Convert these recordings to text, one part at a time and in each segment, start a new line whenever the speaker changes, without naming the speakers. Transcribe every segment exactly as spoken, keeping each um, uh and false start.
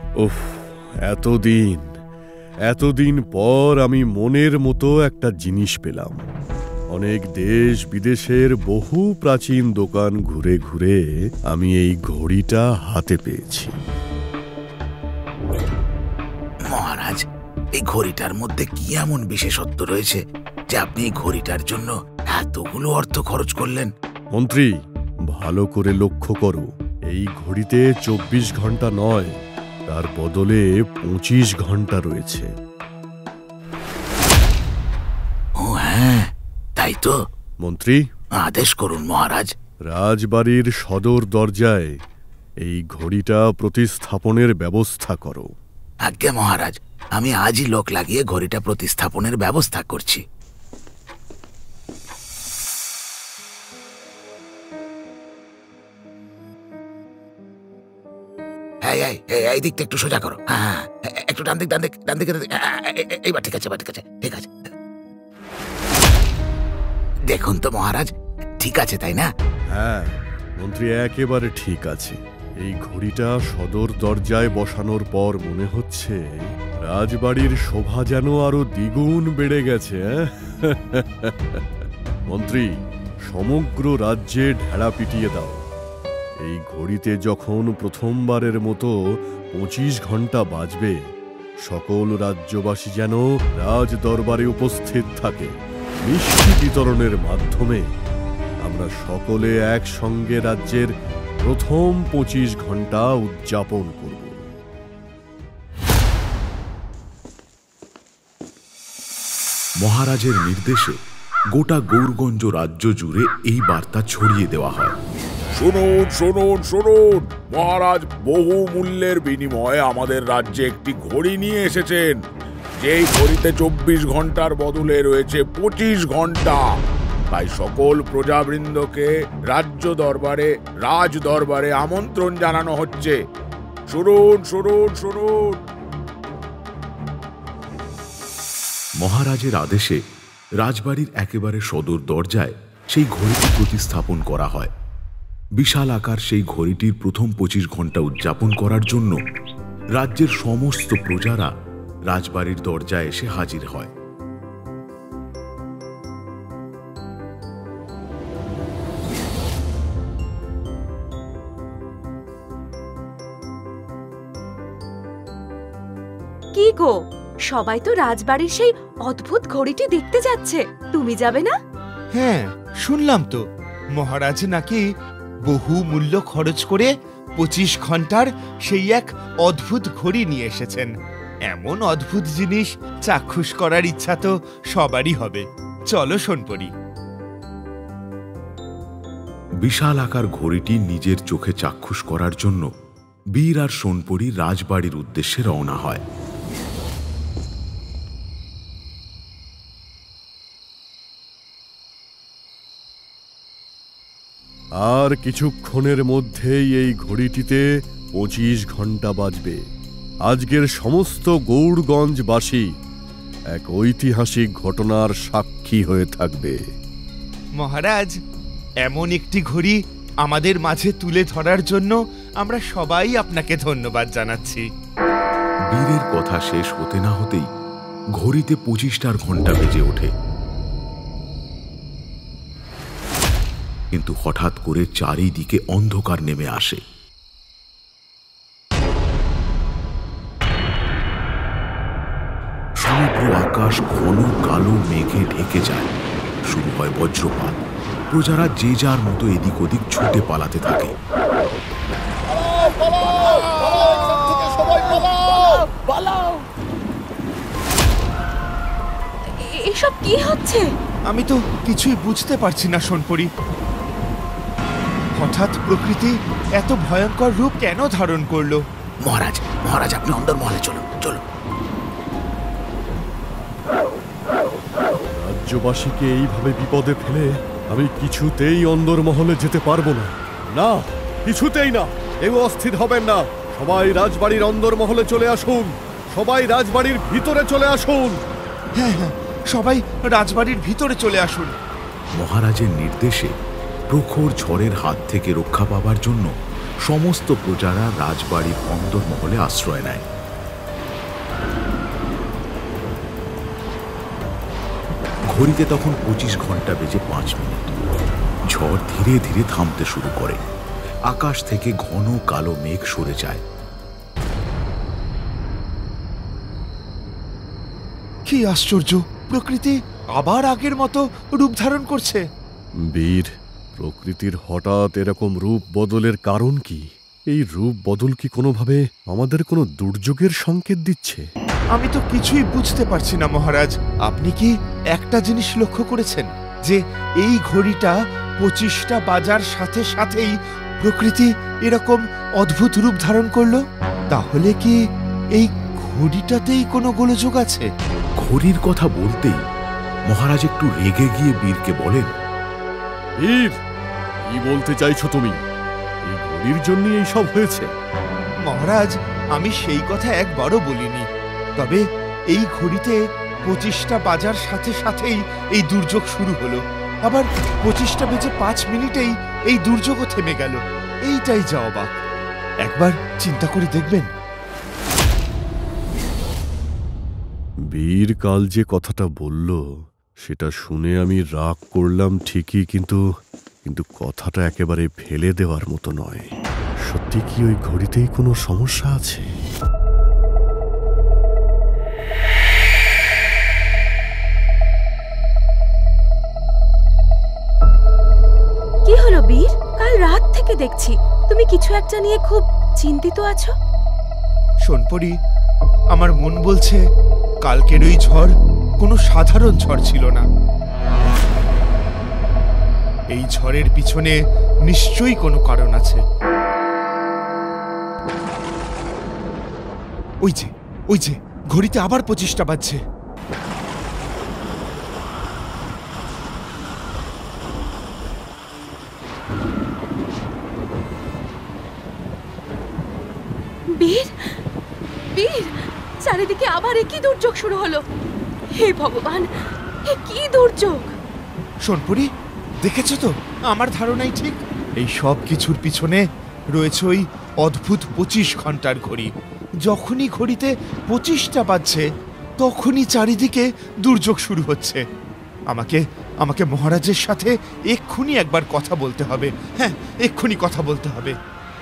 উফ, এতদিন এতদিন পর আমি মনের মতো একটা জিনিস পেলাম। অনেক দেশ বিদেশের বহু প্রাচীন দোকান ঘুরে ঘুরে আমি এই ঘড়িটা হাতে পেয়েছি।
মহারাজ, এই ঘড়িটার মধ্যে কি এমন বিশেষত্ব রয়েছে যে আপনি এই ঘড়িটার জন্য এতগুলো অর্থ খরচ করলেন?
মন্ত্রী, ভালো করে লক্ষ্য করো, এই ঘড়িতে চব্বিশ ঘন্টা নয়, তার বদলে পঁচিশ ঘন্টা রয়েছে।
ও হ্যাঁ, তাই তো।
মন্ত্রী,
আদেশ করুন মহারাজ।
রাজবাড়ির সদর দরজায় এই ঘড়িটা প্রতিস্থাপনের ব্যবস্থা করো।
আজ্ঞে মহারাজ, আমি আজই লোক লাগিয়ে ঘড়িটা প্রতিস্থাপনের ব্যবস্থা করছি। এই দিকটা একটু সোজা করো। হ্যাঁ, একটু ডান দিক ডান দিক ডান দিকে। এইবার ঠিক আছে, এবার ঠিক আছে, ঠিক আছে। দেখুন তো মহারাজ, ঠিক আছে তাই না?
হ্যাঁ মন্ত্রী, একেবারে ঠিক আছে। এই ঘড়িটা সদর দরজায় বসানোর পর মনে হচ্ছে রাজবাড়ির শোভা যেন আরো দ্বিগুণ বেড়ে গেছে। মন্ত্রী, সমগ্র রাজ্যে ঢেড়া পিটিয়ে দাও। এই ঘড়িতে যখন প্রথমবারের মতো পঁচিশ ঘন্টা বাজবে, সকল রাজ্যবাসী যেন রাজ দরবারে উপস্থিত থাকে। মিষ্টি বিতরণের মাধ্যমে আমরা সকলে একসঙ্গে রাজ্যের প্রথম পঁচিশ ঘন্টা উদযাপন করব।
মহারাজের নির্দেশে গোটা গৌরগঞ্জ রাজ্য জুড়ে এই বার্তা ছড়িয়ে দেওয়া হয়।
শুনুন শুনুন শুনুন, মহারাজ বহু মূল্যের বিনিময়ে আমাদের রাজ্যে একটি ঘড়ি নিয়ে এসেছেন। যেই ঘড়িতে চব্বিশ ঘন্টার বদলে রয়েছে পঁচিশ ঘন্টা। তাই সকল প্রজাবৃন্দকে রাজ্য দরবারে রাজ দরবারে আমন্ত্রণ জানানো হচ্ছে। শুনুন শুনুন শুনুন।
মহারাজের আদেশে রাজবাড়ির একেবারে সদর দরজায় সেই ঘড়িটি প্রতিস্থাপন করা হয়। বিশাল আকার সেই ঘড়িটির প্রথম পঁচিশ ঘন্টা উদযাপন করার জন্য রাজ্যের সমস্ত প্রজারা রাজবাড়ির দরজায় এসে হাজির হয়।
কি গো, সবাই তো রাজবাড়ির সেই অদ্ভুত ঘড়িটি দেখতে যাচ্ছে, তুমি যাবে না?
হ্যাঁ, শুনলাম তো মহারাজ নাকি বহু মূল্য খরচ করে পঁচিশ ঘন্টার সেই এক অদ্ভুত ঘড়ি নিয়ে এসেছেন। এমন অদ্ভুত জিনিস চাক্ষুষ করার ইচ্ছা তো সবারই হবে। চলো সোনপরি।
বিশাল আকার ঘড়িটি নিজের চোখে চাক্ষুষ করার জন্য বীর আর সোনপরি রাজবাড়ির উদ্দেশ্যে রওনা হয়।
আর কিছুক্ষণের মধ্যেই এই ঘড়িটিতে পঁচিশ ঘন্টা বাজবে। আজকের সমস্ত গৌড়গঞ্জবাসী এক ঐতিহাসিক ঘটনার সাক্ষী হয়ে থাকবে।
মহারাজ, এমন একটি ঘড়ি আমাদের মাঝে তুলে ধরার জন্য আমরা সবাই আপনাকে ধন্যবাদ জানাচ্ছি।
বীরের কথা শেষ হতে না হতেই ঘড়িতে পঁচিশটার ঘন্টা বেজে ওঠে। কিন্তু হঠাৎ করে চারিদিকে অন্ধকার নেমে আসে। সমগ্র আকাশ ঘন কালো মেঘে ঢেকে যায়। শুরু হয় বজ্রপাত। প্রজারা যে যার মতো এদিক ওদিক ছুটে পালাতে থাকে।
এসব কি হচ্ছে?
আমি তো কিছুই বুঝতে পারছি না সোনপরি। হঠাৎ প্রকৃতি এত ভয়ঙ্কর রূপ কেন ধারণ করলো?
মহারাজ মহারাজ আপনি অন্দরমহলে চলুন চলুন।
রাজ্যবাসীকে এইভাবে বিপদে ফেলে আমি কিছুতেই অন্দরমহলে যেতে পারবো না। না, কিছুতেই না। কেউ অস্থির হবেন না। সবাই রাজবাড়ির অন্দরমহলে চলে আসুন। সবাই রাজবাড়ির ভিতরে চলে আসুন।
হ্যাঁ হ্যাঁ, সবাই রাজবাড়ির ভিতরে চলে আসুন।
মহারাজের নির্দেশে প্রখর ঝড়ের হাত থেকে রক্ষা পাবার জন্য সমস্ত প্রজারা রাজবাড়ির অন্দরমহলে আশ্রয় নেয়। ঘড়িতে তখন পঁচিশ ঘন্টা বেজে পাঁচ মিনিট। ঝড় ধীরে ধীরে থামতে শুরু করে। আকাশ থেকে ঘন কালো মেঘ সরে যায়।
কি আশ্চর্য, প্রকৃতি আবার আগের মতো রূপ ধারণ করছে।
বীর, প্রকৃতির হঠাৎ এরকম রূপ বদলের কারণ কি? এই রূপ বদল কি কোনোভাবে আমাদের কোনো দুর্যোগের সংকেত দিচ্ছে?
আমি তো কিছুই বুঝতে পারছি না মহারাজ। আপনি কি একটা জিনিস লক্ষ্য করেছেন যে এই ঘড়িটা পঁচিশটা বাজার সাথে সাথেই প্রকৃতি এরকম অদ্ভুত রূপ ধারণ করলো? তাহলে কি এই ঘড়িটাতেই কোনো গোলযোগ আছে?
ঘড়ির কথা বলতেই মহারাজ একটু রেগে গিয়ে বীরকে বলেন,
বীর, কি বলতে চাইছো তুমি? এই ঘড়ির জন্য এই সব হয়েছে?
মহারাজ, আমি সেই কথা একবারও বলিনি। তবে এই ঘড়িতে পঁচিশটা বাজার সাথে সাথেই এই দুর্যোগ শুরু হলো, আবার পঁচিশটা বেজে পাঁচ মিনিটেই এই দুর্যোগও থেমে গেল। এইটাই যা অবাক। একবার চিন্তা করে দেখবেন।
বীর কাল যে কথাটা বলল সেটা শুনে আমি রাগ করলাম ঠিকই, কিন্তু কিন্তু কথাটা একেবারে ফেলে দেওয়ার মতো নয়। সত্যি কি ওই ঘড়িতেই কোনো সমস্যা আছে?
কি হলো বীর? কাল রাত থেকে দেখছি তুমি কিছু একটা নিয়ে খুব চিন্তিত আছো।
সোনপরি, আমার মন বলছে কালকের ওই ঝড় কোনো সাধারণ ঝড় ছিল না। এই ঝড়ের পিছনে নিশ্চয়ই কোনো কারণ আছে। ওই যে ওই যে ঘড়িতে আবার পঁচিশটা বাজছে।
বীর, বীর, চারিদিকে আবার একই দুর্যোগ শুরু হলো। হে ভগবান, এ কি দুর্যোগ!
সোনপুরি, দেখেছো তো আমার ধারণাই ঠিক। এই সব কিছুর পিছনে রয়েছে ওই অদ্ভুত পঁচিশ ঘন্টার ঘড়ি। যখনই ঘড়িতে পঁচিশটা বাজছে তখনই চারিদিকে দুর্যোগ শুরু হচ্ছে। আমাকে আমাকে মহারাজের সাথে এক্ষুনি একবার কথা বলতে হবে। হ্যাঁ, এক্ষুনি কথা বলতে হবে।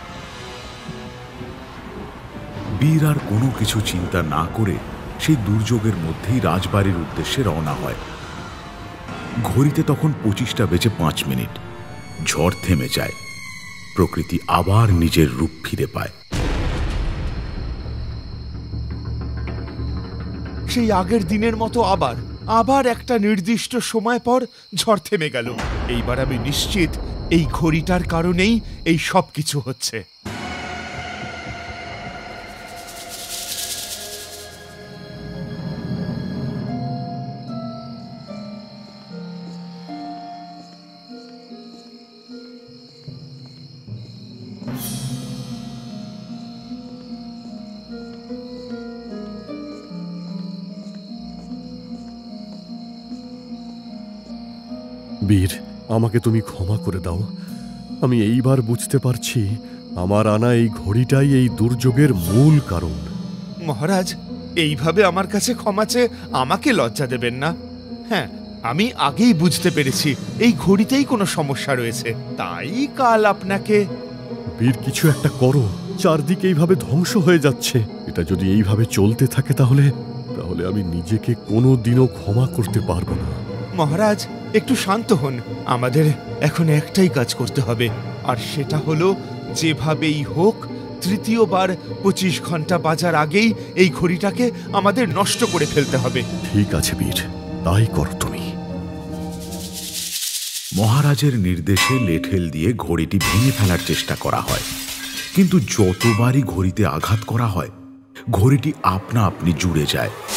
বীর আর কোনো কিছু চিন্তা না করে সেই দুর্যোগের মধ্যেই রাজবাড়ির উদ্দেশ্যে রওনা হয়। ঘড়িতে তখন পঁচিশটা বেজে পাঁচ মিনিট। ঝড় থেমে যায়। প্রকৃতি আবার নিজের রূপ ফিরে পায়।
সেই আগের দিনের মতো আবার আবার একটা নির্দিষ্ট সময় পর ঝড় থেমে গেল। এইবার আমি নিশ্চিত এই ঘড়িটার কারণেই এই সব কিছু হচ্ছে।
বীর, আমাকে তুমি ক্ষমা করে দাও। আমি এইবার বুঝতে পারছি আমার আনা এই ঘড়িটাই এই দুর্যোগের মূল কারণ।
মহারাজ, এইভাবে আমার কাছে ক্ষমা চেয়ে আমাকে লজ্জা দেবেন না। হ্যাঁ, আমি আগেই বুঝতে পেরেছি এই ঘড়িতেই কোনো সমস্যা রয়েছে, তাই কাল আপনাকে।
বীর, কিছু একটা করো। চারদিকে এইভাবে ধ্বংস হয়ে যাচ্ছে। এটা যদি এইভাবে চলতে থাকে তাহলে তাহলে আমি নিজেকে কোনো দিনও ক্ষমা করতে পারবো না।
মহারাজ, একটু শান্ত হন। আমাদের এখন একটাই কাজ করতে হবে, আর সেটা হলো যেভাবেই হোক তৃতীয়বার পঁচিশ ঘন্টা বাজার আগেই এই ঘড়িটাকে আমাদের নষ্ট করে ফেলতে হবে।
ঠিক আছে বীর, তাই করো তুমি।
মহারাজের নির্দেশে লেঠেল দিয়ে ঘড়িটি ভেঙে ফেলার চেষ্টা করা হয়, কিন্তু যতবারই ঘড়িতে আঘাত করা হয় ঘড়িটি আপনা আপনি জুড়ে যায়।